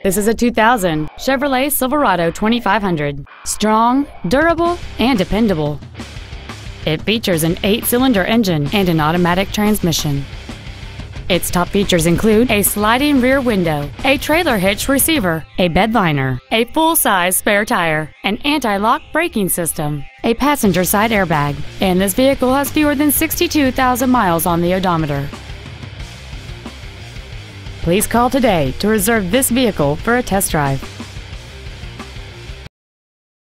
This is a 2000 Chevrolet Silverado 2500. Strong, durable, and dependable. It features an 8-cylinder engine and an automatic transmission. Its top features include a sliding rear window, a trailer hitch receiver, a bed liner, a full-size spare tire, an anti-lock braking system, a passenger side airbag, and this vehicle has fewer than 62,000 miles on the odometer. Please call today to reserve this vehicle for a test drive.